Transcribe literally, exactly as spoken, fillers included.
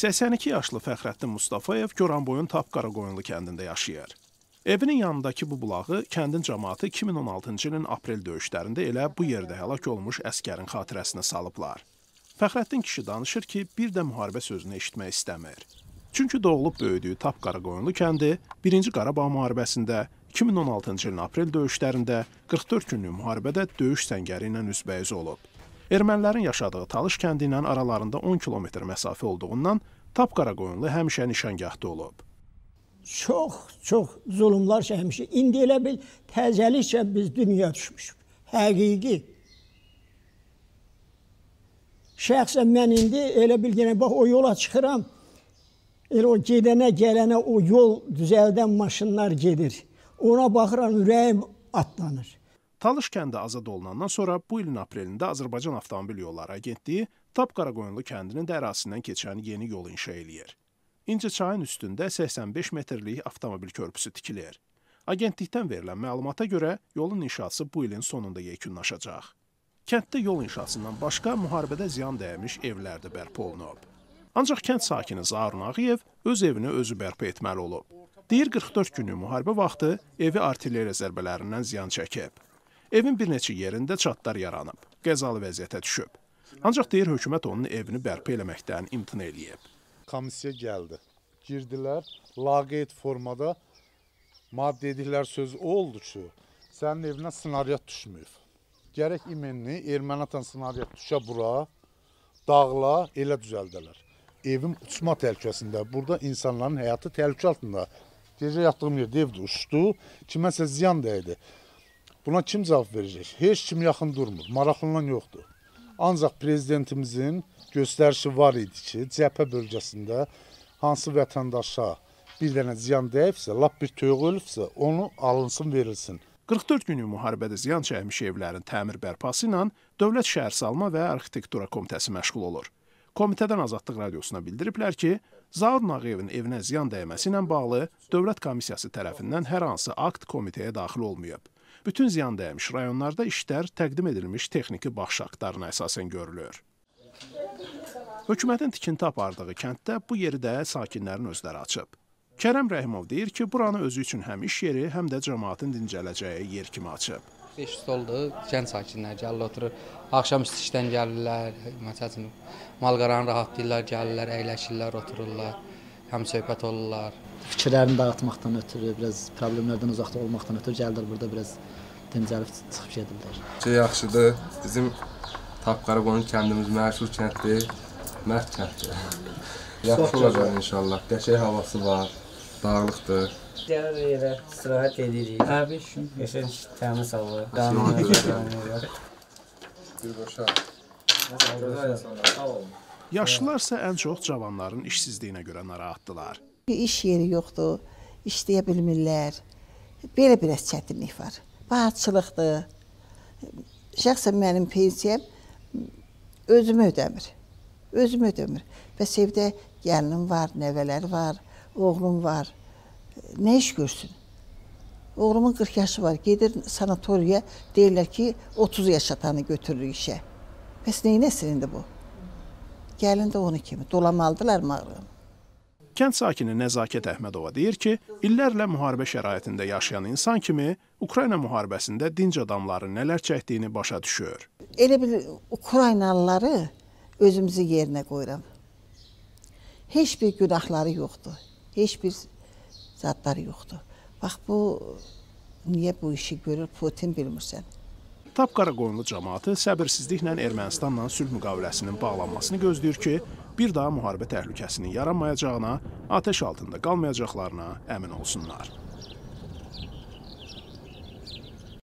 səksən iki yaşlı Fəxrəddin Mustafayev Goranboyun Tapqaraqoyunlu kəndində yaşayır. Evinin yanındakı bu bulağı kəndin cəmaatı iki min on altıncı ilin aprel döyüşlərində elə bu yerdə həlak olmuş əskərin xatirəsinə salıblar. Fəxrəddin kişi danışır ki, bir də müharibə sözünü eşitmək istəmir. Çünki doğulub böyüdüyü Tapqaraqoyunlu kəndi birinci Qarabağ müharibəsində, iki min on altıncı ilin aprel döyüşlərində qırx dörd günlük müharibədə döyüş səngəri ilə üzbəüz olub. Ermənilərin yaşadığı Talış kəndi ilə aralarında on kilometr məsafə olduğundan Tapqaraqoyunlu həmişə nişangahda olub. Çox, çox zulümlar çəkmişik. İndi elə bil təzəlikcə biz dünya düşmüşük. Həqiqi. Şəxsən mən indi elə bil yenə bax o yola çıxıram. Elə o gedənə, gələnə o yol düzəldən maşınlar gedir. Ona baxıram, ürəyim atlanır. Talış kəndi azad olunandan sonra bu ilin aprelində Azərbaycan Avtomobil Yolları Agentliyi Tapqaraqoyunlu kəndinin də ərazisindən keçən yeni yol inşa eləyir. İnci çayın üstündə səksən beş metrlik avtomobil körpüsü tikilir. Agentlikdən verilən məlumata görə yolun inşası bu ilin sonunda yekunlaşacaq. Kənddə yol inşasından başqa müharibədə ziyan dəymiş evlər də bərpa olunub. Ancaq kənd sakini Zaur Nağıyev öz evini özü bərpa etməli olub. Deyir qırx dörd günlük müharibə vaxtı evi artilleriya zərbələrindən ziyan çəkib. Evin bir neçə yerində çatlar yaranıb, qəzalı vəziyyətə düşüb. Ancaq deyir hökumət onun evini bərpa eləməkdən imtina eləyib. Komissiya gəldi. Girdilər, laqeyd formada maddə dedikləri söz o oldu ki, sənin evinə snaryad düşməyib. Gərək imenni erməni atan snaryad düşə bura, dağla, elə düzəldələr. Evim uçma təhlükəsində, burada insanların həyatı təhlükə altında. Gecə yatdığım yerdə evdə uçdu, kiməsə ziyan dəydi. Buna kim cavab verəcək? Heç kim yaxın durmur, maraqlanan yoxdur. Ancaq prezidentimizin göstərişi var idi ki, cəbhə bölgəsində hansı vətəndaşa bir dənə ziyan dəyibsə, lap bir toyuq ölübsə, onu alınsın, verilsin. qırx dörd günlük müharibədə ziyan çəkmiş evlərin təmir bərpası ilə Dövlət Şəhərsalma və Arxitektura Komitəsi məşğul olur. Komitədən Azadlıq Radiosuna bildiriblər ki, Zaur Nağıyevin evinə ziyan dəyməsi ilə bağlı Dövlət Komissiyası tərəfindən hər hansı akt komitəyə daxil olmayıb. Bütün ziyan dəymiş rayonlarda işlər təqdim edilmiş texniki baxış aktlarına əsasən görülür. Hökumətin tikinti apardığı kənddə bu yeri də sakinlərin özləri açıb. Kərəm Rəhimov deyir ki, buranı özü üçün həm iş yeri, həm də cəmaatın dincələcəyi yer kimi açıb. beş stoldur, kənd sakinləri gəlirlər, oturur. Axşam üstü işdən gəlirlər, məsələn, malqaranı rahatlayırlar, gəlirlər, əyləşirlər, otururlar, həm söhbət olurlar. Fikirlərini dağıtmaqdan ötürü, biraz problemlərdən uzaqda olmaqdan ötürü gəlirlər burada, biraz dincəlib çıxıb gedirlər. Şey yaxşıdır, bizim Tapqaraqoyun kəndimiz məşhur kənddir, mərd kənddir. Yaxşı olacaq inşallah, qəşəng havası var, dağlıqdır. Gəlir yerə, istirahət edirik. Təbii ki, qəşəng təmiz hava. Yaşlılarsa ən çox cavanların işsizliyinə görə narahatdılar. İş yeri yoxdur, işləyə bilmirlər. Belə biraz çətinlik var. Bağçılıqdır. Şəxsən mənim pensiyam özümü ödəmir. Özümü ödəmir. Bəs evdə gəlinim var, nəvələr var, oğlum var. Nə iş görsün? Oğlumun qırx yaşı var, gedir sanatoriya, deyirlər ki, otuz yaş atanı götürür işə. Bəs neynəsin indi bu? Gəlin də onu kimi, dolamalıdılar mağrım. Kənd sakini Nəzakət Əhmədova deyir ki, illərlə müharibə şəraitində yaşayan insan kimi Ukrayna müharibəsində dinc adamların nələr çəkdiyini başa düşür. Elə bir Ukraynalıları özümüzü yerinə qoyuram. Heç bir günahları yoxdur, heç bir zadları yoxdur. Bax bu, niyə bu işi görür, Putin bilmirsən. Tapqaraqoyunlu cəmaatı səbirsizliklə Ermənistanla sülh müqaviləsinin bağlanmasını gözləyir ki, bir daha müharibə təhlükəsinin yaranmayacağına, atəş altında qalmayacaqlarına əmin olsunlar.